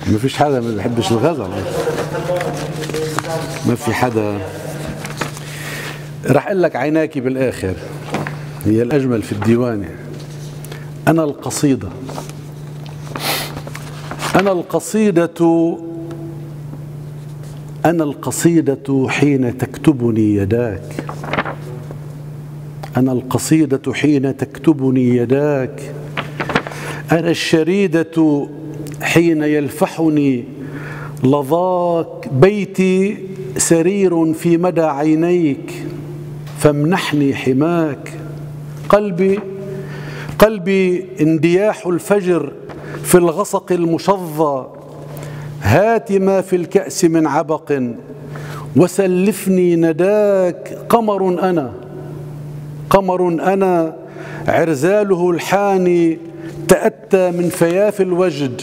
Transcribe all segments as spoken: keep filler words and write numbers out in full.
ما فيش حدا ما بيحبش الغزل، ما في حدا. رح اقول لك عيناك بالاخر هي الاجمل في الديوان. انا القصيده انا القصيده انا القصيده حين تكتبني يداك. انا القصيده حين تكتبني يداك. انا الشريده حين يلفحني لظاك. بيتي سرير في مدى عينيك فامنحني حماك. قلبي قلبي اندياح الفجر في الغسق المشظى. هات ما في الكأس من عبق وسلفني نداك. قمر أنا قمر أنا عرزاله الحاني تأتى من فياف الوجد.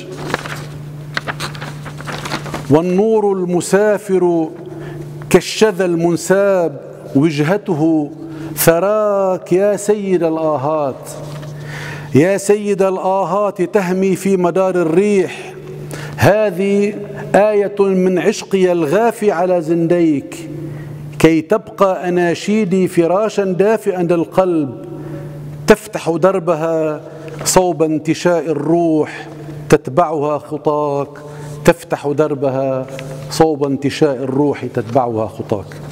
والنور المسافر كالشذا المنساب وجهته ثراك. يا سيد الآهات يا سيد الآهات تهمي في مدار الريح. هذه آية من عشقي الغافي على زنديك كي تبقى أناشيدي فراشا دافئا للقلب. تفتح دربها صوب انتشاء الروح تتبعها خطاك. تفتح دربها صوب انتشاء الروح تتبعها خطاك.